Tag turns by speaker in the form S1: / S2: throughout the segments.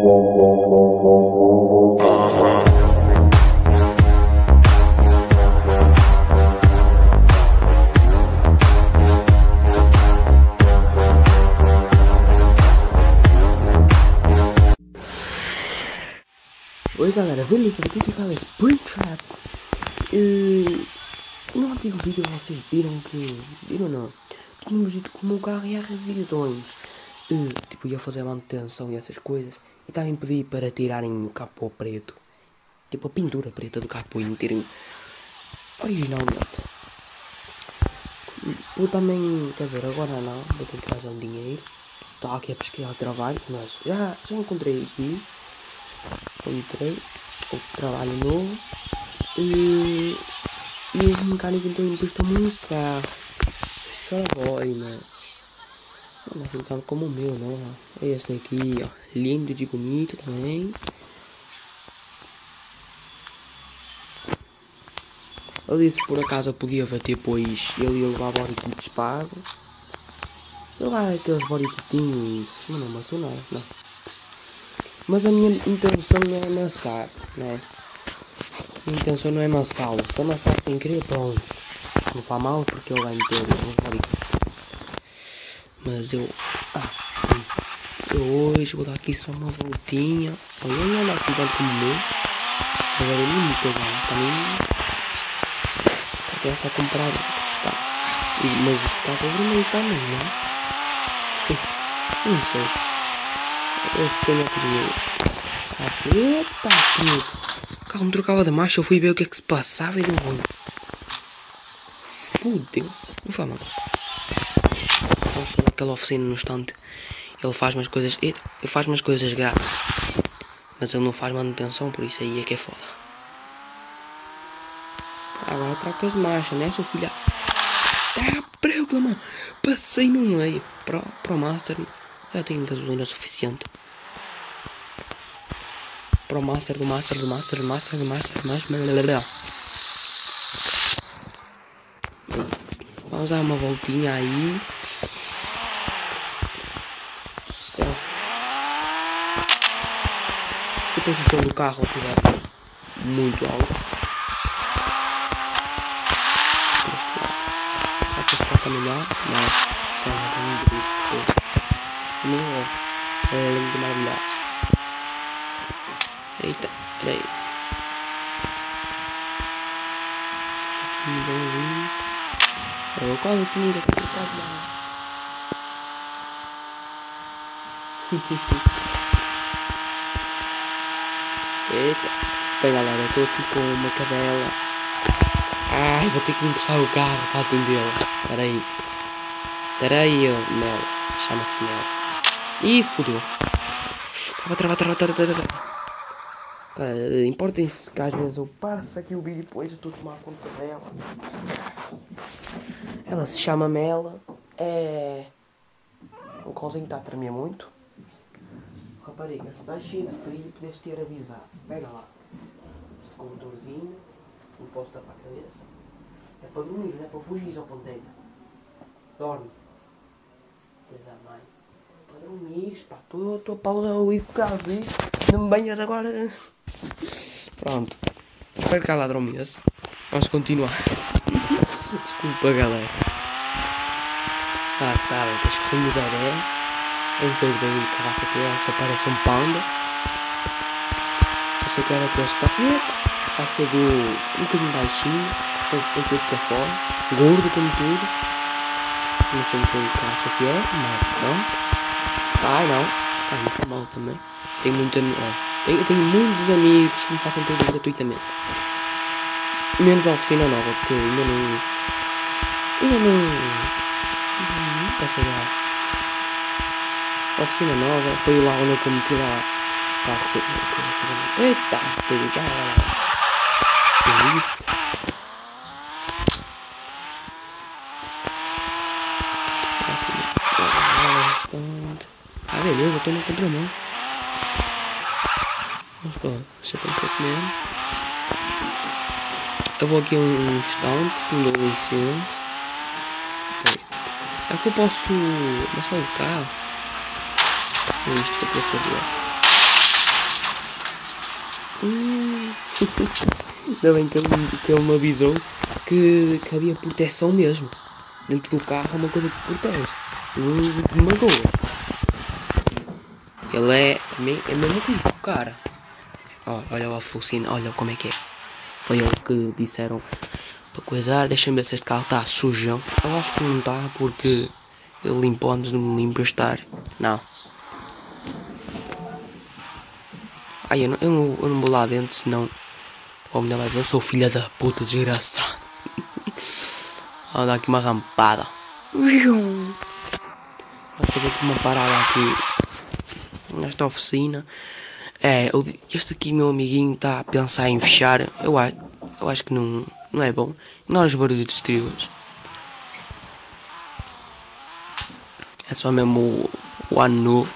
S1: Oi galera, beleza? Aqui que fala Springtrap. No antigo vídeo vocês viram que... não? Tínhamos dito que o meu carro ia a revisões. Tipo, ia fazer manutenção e essas coisas. E também pedi para tirarem o capô preto. Tipo, a pintura preta do capô e meterem originalmente. Eu também, quer dizer, agora não, vou ter que trazer um dinheiro. Estou aqui a pesquisar trabalhos, mas já encontrei aqui. Encontrei outro trabalho novo e o mecânico então emprestou-me um carro. Só boy, mas assim tanto como o meu, né? É este aqui, ó, lindo de bonito também. Eu disse por acaso eu podia ver depois ele ia levar body kits pagos. Levar aqueles body kitinhos, mas não amassou não. Mas a minha intenção não é amassar, né? A minha intenção não é amassá-lo. Se amassar sem querer, pronto. Não faz mal porque ele vai meter um body. Mas eu hoje vou dar aqui só uma voltinha. Olha, eu não ando assim tanto como o meu. Agora eu não me tenho ganas também. Porque é só comprar. Tá. Mas está vermelho também, né? Não sei. Esse tem a dinheiro. Eita, o carro me trocava de marcha. Eu fui ver o que é que se passava e deu ruim. Fudeu. Não faz mal. Aquela oficina no instante. Ele faz umas coisas. Ele faz umas coisas grátis. Mas ele não faz manutenção, por isso aí é que é foda. Agora trocas de marcha, né, seu filho? Tá prego, mano. Passei no meio. Pro Master. Já tenho gasolina suficiente. Pro Master do Master. Vamos dar uma voltinha aí. Céu. Desculpa se o som do carro estiver muito alto. Deste lado. Só que está a caminhar. Não. Está muito triste. Não é lindo, maravilhoso. Eita, peraí. Isso aqui me deu um vinho. Eu quase que nunca tinha trocado mais. Eita, desculpa galera, eu estou aqui com uma cadela. Ai, vou ter que encostar o carro para atendê-la. Peraí, Mel. Chama-se Mel. Ih, fodeu. Trava. Importem-se que às vezes eu passo aqui o vídeo e depois eu estou a tomar conta dela. Ela se chama Mela. O cãozinho está a tremer muito. Rapariga, se está cheio de frio, podes ter avisado. Pega lá. Este cobertorzinho. Não posso tapar a cabeça. É para dormir, não é para fugir ao ponteiro. Dorme. Filha da mãe. Para dormir, pá. Estou a pausa a ir por casa. Não me banhas agora. Pronto. Espero que ela adormeça. Vamos continuar. Desculpa, galera. Sabem, cachorrinho bebê. Eu não sei bem que raça que é. Só parece um panda. Eu sei que é daqueles parretas. Vai ser um bocadinho baixinho. Com o peito para fora. Gordo como tudo. Não sei bem que raça que é. Mas pronto. Ai não. Ai, não foi mal também. Tenho muitos amigos. Eu tenho muitos amigos que me fazem tudo gratuitamente. Menos a oficina nova, porque ainda não passei lá. A oficina nova foi lá onde eu meti lá. Eita, tudo já lá. Isso. Beleza, eu tô no contramão. Mas pô, isso é bem feito mesmo. Eu vou aqui um instante, se me dou licença. É que eu posso amassar o carro. É isto que eu vou fazer. Ainda bem que ele me avisou que havia proteção mesmo. Dentro do carro é uma coisa que protege. De magoa. Ele é mesmo rico, cara. Olha o Alfocina, olha como é que é. Foi ele que disseram para coisar. Deixa-me ver se este carro está sujão. Eu acho que não está porque ele limpou antes de me emprestar. Não. Ai, eu não vou lá dentro, senão... Ou melhor mais, eu sou filha da puta, desgraçado. Vou dar aqui uma rampada. Vou fazer aqui uma parada aqui nesta oficina. Este aqui, meu amiguinho, está a pensar em fechar. Eu acho que não é bom. Não os barulhos exteriores. É só mesmo o ano novo.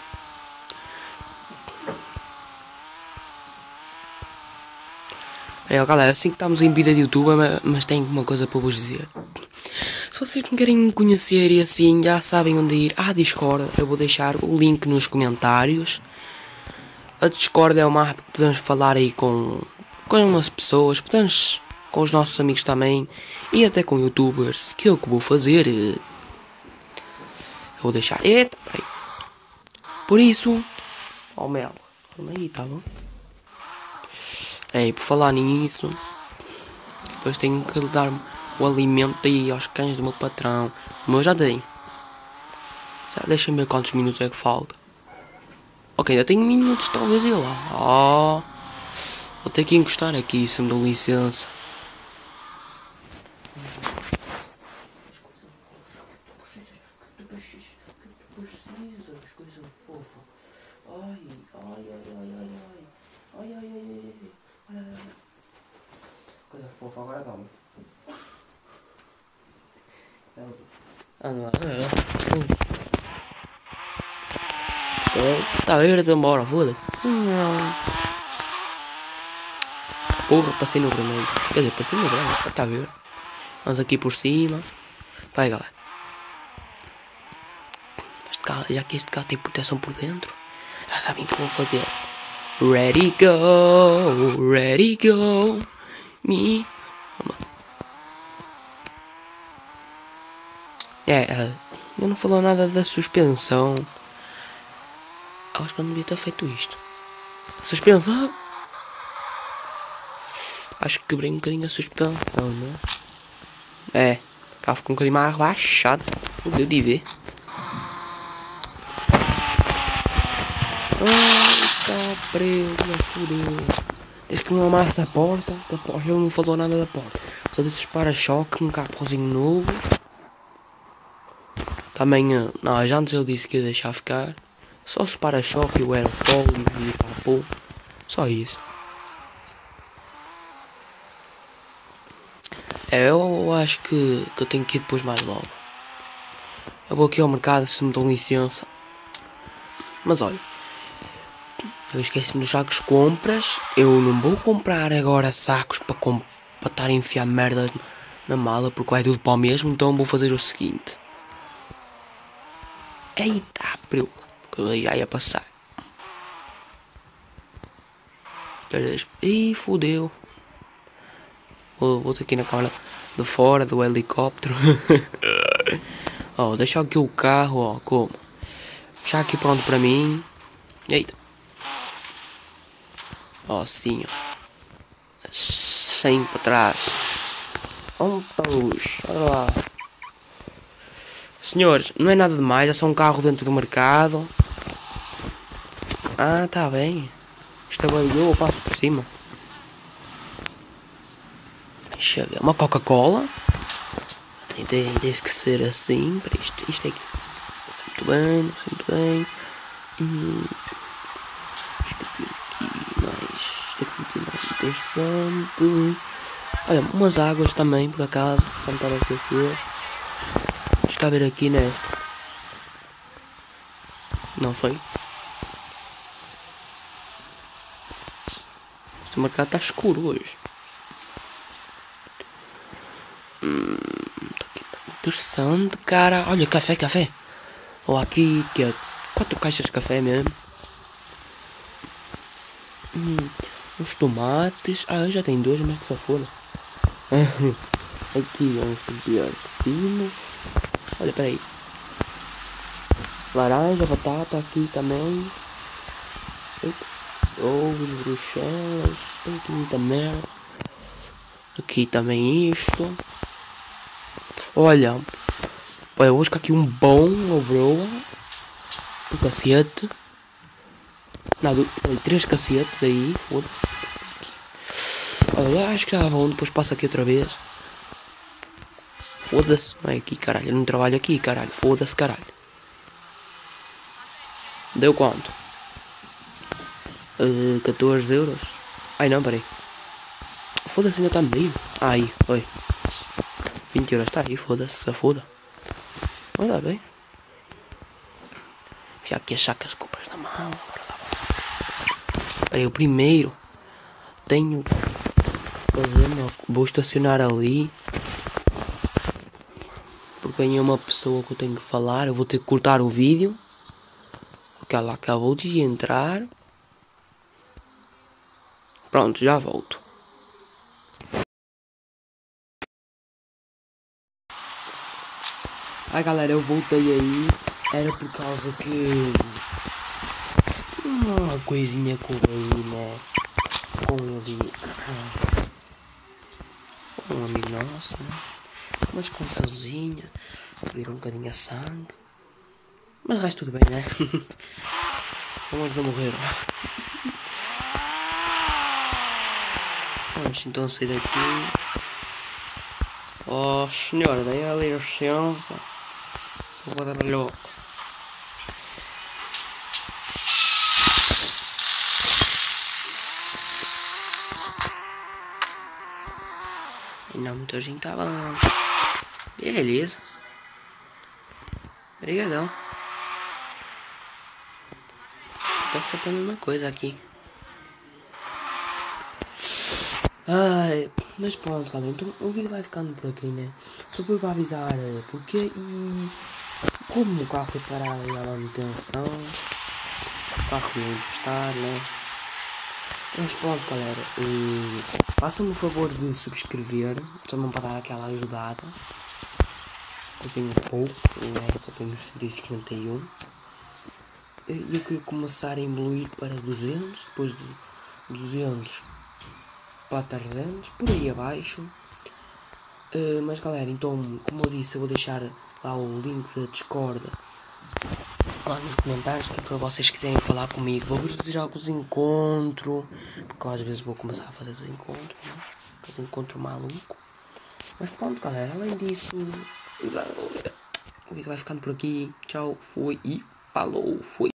S1: Galera, eu sei que estamos em vida de YouTube, mas tenho uma coisa para vos dizer. Se vocês me querem conhecer e assim, já sabem onde ir à Discord. Eu vou deixar o link nos comentários. A Discord é uma app que podemos falar aí com umas pessoas, podemos com os nossos amigos também e até com youtubers, que é o que vou fazer. Eu vou deixar. Eita, peraí. Por isso, Mel, calma aí, tá bom? Por falar nisso, depois tenho que dar o alimento aí aos cães do meu patrão. O meu já dei. Deixa-me ver quantos minutos é que falta. Ok, ainda tenho minutos, talvez ir lá. Vou ter que encostar aqui, se me dá licença. Coisa fofa, agora calma. Tá verde, embora, foda-se. Porra, passei no vermelho. Quer dizer, passei no branco, tá verde. Vamos aqui por cima. Vai, galera. Já que este carro tem proteção por dentro, já sabem o que eu vou fazer. Ready, go, ready, go. Me. Vamos lá. Eu não falou nada da suspensão. Acho que eu não devia ter feito isto. Suspensão. Acho que quebrei um bocadinho a suspensão, né? O carro ficou um bocadinho mais rebaixado. Não deu de ver. Tá preso, fudeu. Desde que não amassa a porta, ele não falou nada da porta. Só disse os para-choques, um capozinho novo. Também, não, já antes ele disse que ia deixar ficar. Só os para-choques, o aerofólio e o capô. Só isso. Eu acho que eu tenho que ir depois mais logo. Eu vou aqui ao mercado, se me dão licença. Mas olha, eu esqueci-me dos sacos compras. Eu não vou comprar agora sacos para estar a enfiar merdas na mala, porque vai tudo para o mesmo. Então vou fazer o seguinte. Eita, abriu, que eu já ia passar. Ih, fodeu. Vou ter aqui na câmera de fora do helicóptero. Deixa aqui o carro, como? Já aqui pronto para mim. Eita. Sim, ó. 100 para trás. Onde está a luz? Olha lá. Senhores, não é nada demais, é só um carro dentro do mercado. Tá bem. Isto agora eu passo por cima. Deixa eu ver, uma Coca-Cola. Tem que ser assim. Para isto aqui. Muito bem. Isto aqui mais. Isto aqui muito mais interessante. Olha, umas águas também, por acaso. Não estava a esquecer. Deixa cá ver aqui nesta. Não sei. Este mercado está escuro hoje. Tá interessante, cara. Olha, café. Ou aqui, que é 4 caixas de café mesmo. uns tomates. Ah, eu já tenho dois, mas que só foda. Aqui uns pepinos. Olha, peraí. Laranja, batata aqui também. Ovos, bruxelas. Tem aqui muita merda. Aqui também isto. Olha. Eu vou buscar aqui um bom, uma broa. Um cacete. Não, 3 cacetes aí. Foda-se. Olha, acho que já vão. Depois passo aqui outra vez. Foda-se. Não é aqui, caralho. Eu não trabalho aqui, caralho. Foda-se, caralho. Deu quanto? 14 euros. Ai não, peraí. Foda-se, ainda está meio. Aí, oi. 20 euros, está aí, foda-se, se foda. Olha bem. Já aqui achar que as compras da mala. Peraí, o primeiro. Tenho. Vou estacionar ali. Porque vem uma pessoa que eu tenho que falar. Eu vou ter que cortar o vídeo. Porque ela acabou de entrar. Pronto, já volto. Ai galera, eu voltei aí. Era por causa que uma coisinha com ele, né? Com ele. Com um amigo nosso, né? Uma desconçãozinha. Vir um bocadinho a sangue. Mas o resto tudo bem, né? Vamos não morreram. Vamos então sair daqui. Oh senhora, daí a licença. Se vou dar louco. Não, muita gente tava. Beleza. Obrigadão. Tá sempre a mesma coisa aqui. Ai, mas pronto, galera. Então o vídeo vai ficando por aqui, né? Só para avisar porque e como o carro foi parar aí à manutenção. O carro ia encostar, né? Mas pronto, galera. Façam-me o favor de subscrever. Só não para dar aquela ajudada. Eu tenho pouco, né? Só tenho 151. E eu queria começar a evoluir para 200. Depois de 200 para 300. Por aí abaixo. Mas galera, então, como eu disse, eu vou deixar lá o link da Discord lá nos comentários, que é para vocês quiserem falar comigo. Vou-vos dizer alguns encontros, porque eu, às vezes vou começar a fazer os encontros, né? Os encontros maluco. Mas pronto, galera, além disso, o vídeo vai ficando por aqui. Tchau, fui e falou, fui.